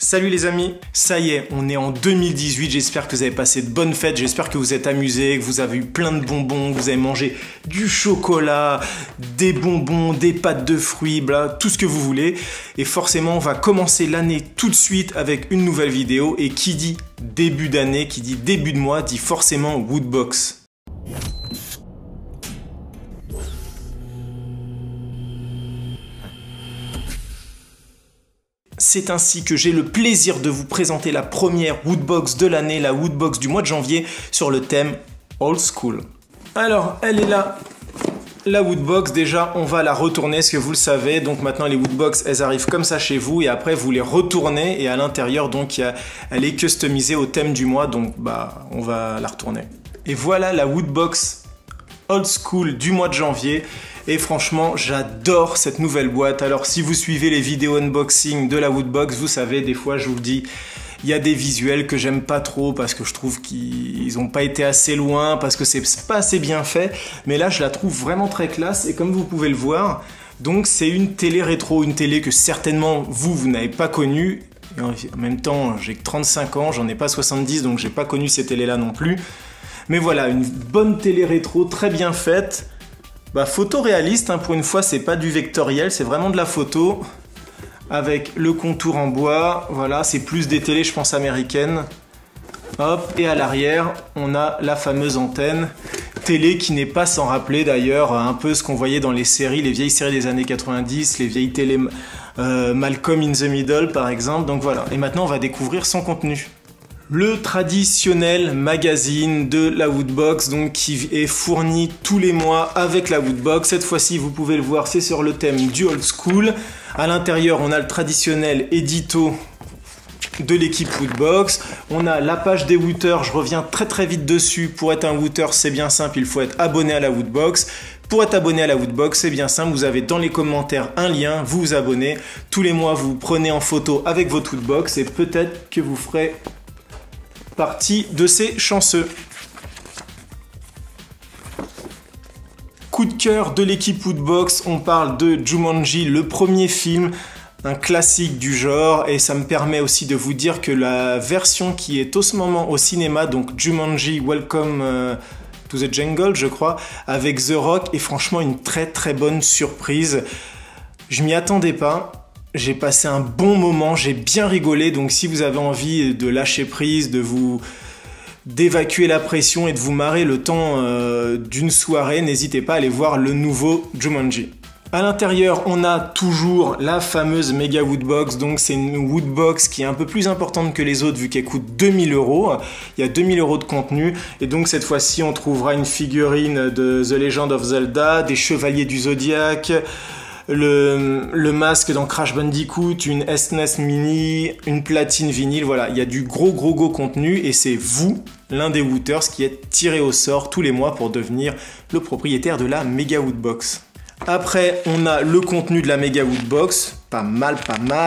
Salut les amis, ça y est, on est en 2018, j'espère que vous avez passé de bonnes fêtes, j'espère que vous êtes amusés, que vous avez eu plein de bonbons, que vous avez mangé du chocolat, des bonbons, des pâtes de fruits, bla, tout ce que vous voulez. Et forcément, on va commencer l'année tout de suite avec une nouvelle vidéo. Et qui dit début d'année, qui dit début de mois, dit forcément Woodbox. C'est ainsi que j'ai le plaisir de vous présenter la première Woodbox de l'année, la Woodbox du mois de janvier, sur le thème Old School. Alors, elle est là, la Woodbox. Déjà, on va la retourner, ce que vous le savez. Donc maintenant, les Woodbox, elles arrivent comme ça chez vous, et après, vous les retournez, et à l'intérieur, donc, elle est customisée au thème du mois, donc, on va la retourner. Et voilà la Woodbox Old School du mois de janvier. Et franchement, j'adore cette nouvelle boîte. Alors, si vous suivez les vidéos unboxing de la Woodbox, vous savez, des fois, je vous le dis, il y a des visuels que j'aime pas trop parce que je trouve qu'ils n'ont pas été assez loin, parce que c'est pas assez bien fait. Mais là, je la trouve vraiment très classe. Et comme vous pouvez le voir, donc c'est une télé rétro, une télé que certainement vous n'avez pas connue. Et en même temps, j'ai que 35 ans, j'en ai pas 70, donc j'ai pas connu ces télés-là non plus. Mais voilà, une bonne télé rétro, très bien faite. Photo réaliste, hein, pour une fois, c'est pas du vectoriel, c'est vraiment de la photo avec le contour en bois. Voilà, c'est plus des télés, je pense, américaines. Hop, et à l'arrière, on a la fameuse antenne. Télé qui n'est pas sans rappeler d'ailleurs un peu ce qu'on voyait dans les séries, les vieilles séries des années 90, les vieilles télés Malcolm in the Middle par exemple. Donc voilà, et maintenant on va découvrir son contenu. Le traditionnel magazine de la Woodbox, donc qui est fourni tous les mois avec la Woodbox. Cette fois-ci, vous pouvez le voir, c'est sur le thème du Old School. À l'intérieur, on a le traditionnel édito de l'équipe Woodbox. On a la page des Wooters, je reviens très vite dessus. Pour être un Wooter, c'est bien simple, il faut être abonné à la Woodbox. Pour être abonné à la Woodbox, c'est bien simple, vous avez dans les commentaires un lien, vous vous abonnez. Tous les mois, vous prenez en photo avec votre Woodbox et peut-être que vous ferez partie de ces chanceux. Coup de cœur de l'équipe Woodbox, on parle de Jumanji, le premier film, un classique du genre, et ça me permet aussi de vous dire que la version qui est en ce moment au cinéma, donc Jumanji Welcome to the Jungle, je crois, avec The Rock, est franchement une très bonne surprise. Je m'y attendais pas. J'ai passé un bon moment, j'ai bien rigolé, donc si vous avez envie de lâcher prise, d'évacuer la pression et de vous marrer le temps d'une soirée, n'hésitez pas à aller voir le nouveau Jumanji. À l'intérieur, on a toujours la fameuse Mega Woodbox, donc c'est une Woodbox qui est un peu plus importante que les autres vu qu'elle coûte 2000 €. Il y a 2000 € de contenu, et donc cette fois-ci on trouvera une figurine de The Legend of Zelda, des Chevaliers du Zodiac, le masque dans Crash Bandicoot, une SNES Mini, une platine vinyle, voilà, il y a du gros contenu, et c'est vous, l'un des Wooters, qui êtes tiré au sort tous les mois pour devenir le propriétaire de la Mega Woodbox. Après, on a le contenu de la Mega Woodbox, pas mal.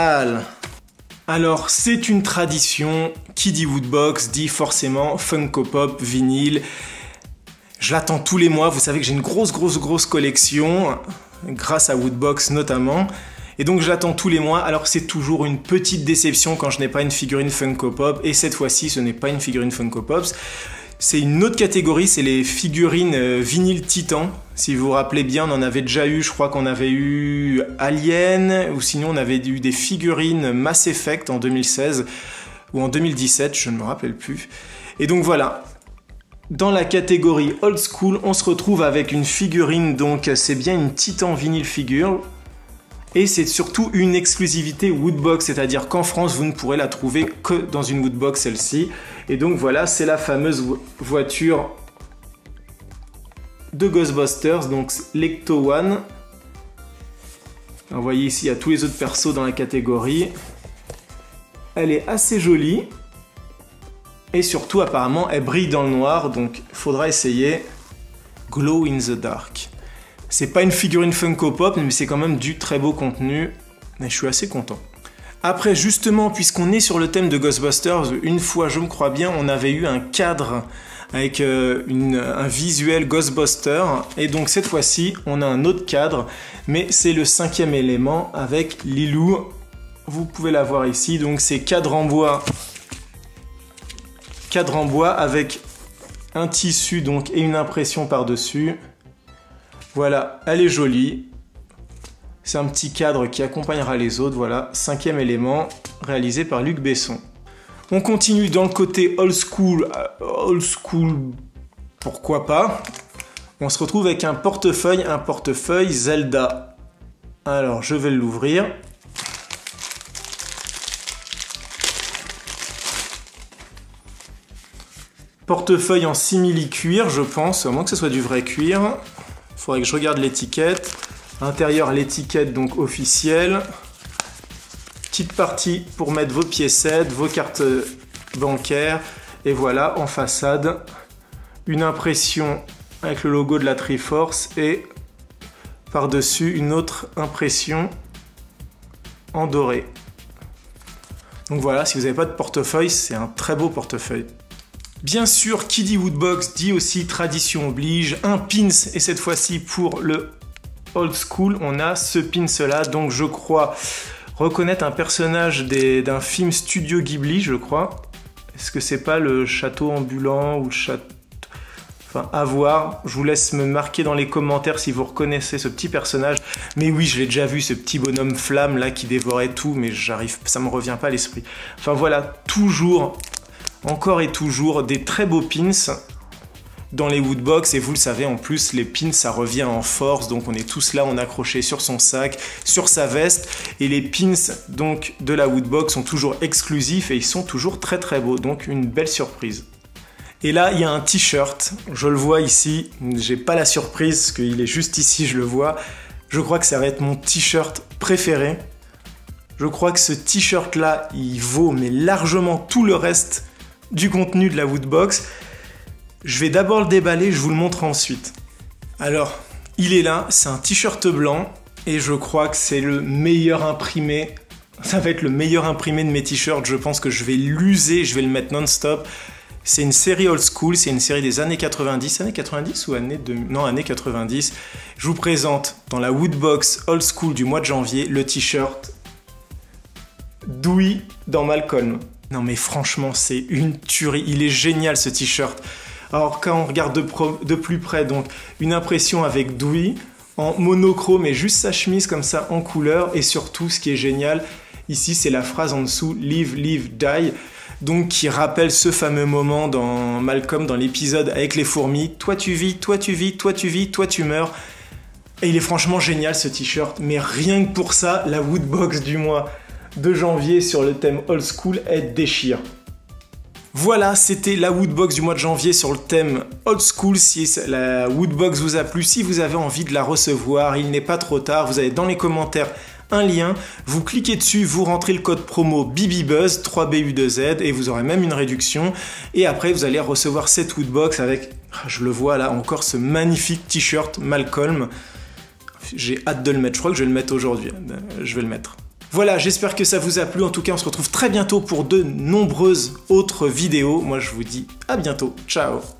Alors, c'est une tradition, qui dit Woodbox dit forcément Funko Pop, vinyle. Je l'attends tous les mois, vous savez que j'ai une grosse collection, grâce à Woodbox notamment, et donc je l'attends tous les mois. Alors c'est toujours une petite déception quand je n'ai pas une figurine Funko Pop, et cette fois-ci ce n'est pas une figurine Funko Pop, c'est une autre catégorie, c'est les figurines vinyle Titan. Si vous vous rappelez bien, on en avait déjà eu, je crois qu'on avait eu Alien, ou sinon on avait eu des figurines Mass Effect en 2016, ou en 2017, je ne me rappelle plus. Et donc voilà. Dans la catégorie Old School, on se retrouve avec une figurine, donc c'est bien une Titan vinyle figure, et c'est surtout une exclusivité Woodbox, c'est-à-dire qu'en France, vous ne pourrez la trouver que dans une Woodbox, celle-ci. Et donc voilà, c'est la fameuse voiture de Ghostbusters, donc l'Ecto One. Vous voyez ici, il y a tous les autres persos dans la catégorie. Elle est assez jolie. Et surtout, apparemment, elle brille dans le noir, donc il faudra essayer. Glow in the dark. C'est pas une figurine Funko Pop, mais c'est quand même du très beau contenu. Et je suis assez content. Après, justement, puisqu'on est sur le thème de Ghostbusters, une fois, je me crois bien, on avait eu un cadre avec un visuel Ghostbuster. Et donc, cette fois-ci, on a un autre cadre, mais c'est le 5e élément avec Lilou vous pouvez la voir ici, donc c'est cadre en bois avec un tissu donc et une impression par-dessus. Voilà, elle est jolie. C'est un petit cadre qui accompagnera les autres. Voilà, 5e élément, réalisé par Luc Besson. On continue dans le côté old school, pourquoi pas. On se retrouve avec un portefeuille Zelda. Alors, je vais l'ouvrir. Portefeuille en simili-cuir, je pense, à moins que ce soit du vrai cuir. Il faudrait que je regarde l'étiquette. À l'intérieur, l'étiquette donc officielle. Petite partie pour mettre vos piécettes, vos cartes bancaires. Et voilà, en façade, une impression avec le logo de la Triforce et par-dessus une autre impression en doré. Donc voilà, si vous n'avez pas de portefeuille, c'est un très beau portefeuille. Bien sûr, qui dit Woodbox dit aussi tradition oblige, un pins, et cette fois-ci pour le old school, on a ce pins là, donc je crois reconnaître un personnage d'un film Studio Ghibli, je crois. Est-ce que c'est pas le château ambulant ou le château... Enfin, à voir, je vous laisse me marquer dans les commentaires si vous reconnaissez ce petit personnage. Mais oui, je l'ai déjà vu, ce petit bonhomme flamme là qui dévorait tout, mais ça me revient pas à l'esprit. Enfin voilà, toujours... Encore et toujours des très beaux pins dans les Woodbox, et vous le savez en plus, les pins ça revient en force, donc on est tous là, on est accroché sur son sac, sur sa veste, et les pins donc de la Woodbox sont toujours exclusifs et ils sont toujours très très beaux, donc une belle surprise. Et là il y a un t-shirt, je le vois ici, j'ai pas la surprise parce qu'il est juste ici, je le vois, je crois que ça va être mon t-shirt préféré. Je crois que ce t-shirt là il vaut mais largement tout le reste du contenu de la Woodbox. Je vais d'abord le déballer, je vous le montre ensuite. Alors, il est là, c'est un t-shirt blanc et je crois que c'est le meilleur imprimé. Ça va être le meilleur imprimé de mes t-shirts, je pense que je vais l'user, je vais le mettre non-stop. C'est une série old school, c'est une série des années 90, années 90 ou années 2000 ? Non, années 90. Je vous présente dans la Woodbox old school du mois de janvier le t-shirt Dewey dans Malcolm. Non mais franchement, c'est une tuerie. Il est génial ce t-shirt. Alors quand on regarde de plus près, donc une impression avec Dewey en monochrome et juste sa chemise comme ça en couleur. Et surtout, ce qui est génial, ici c'est la phrase en dessous, Live, Live, Die. Donc qui rappelle ce fameux moment dans Malcolm, dans l'épisode avec les fourmis. Toi tu vis, toi tu vis, toi tu vis, toi tu meurs. Et il est franchement génial ce t-shirt. Mais rien que pour ça, la Woodbox du mois de janvier sur le thème old school, elle déchire. Voilà, c'était la Woodbox du mois de janvier sur le thème old school. Si la Woodbox vous a plu, si vous avez envie de la recevoir, il n'est pas trop tard, vous avez dans les commentaires un lien, vous cliquez dessus, vous rentrez le code promo BIBIBUZZ 3BU2Z et vous aurez même une réduction. Et après vous allez recevoir cette Woodbox avec, je le vois là encore, ce magnifique t-shirt Malcolm. J'ai hâte de le mettre, je crois que je vais le mettre aujourd'hui, je vais le mettre. Voilà, j'espère que ça vous a plu. En tout cas, on se retrouve très bientôt pour de nombreuses autres vidéos. Moi, je vous dis à bientôt. Ciao!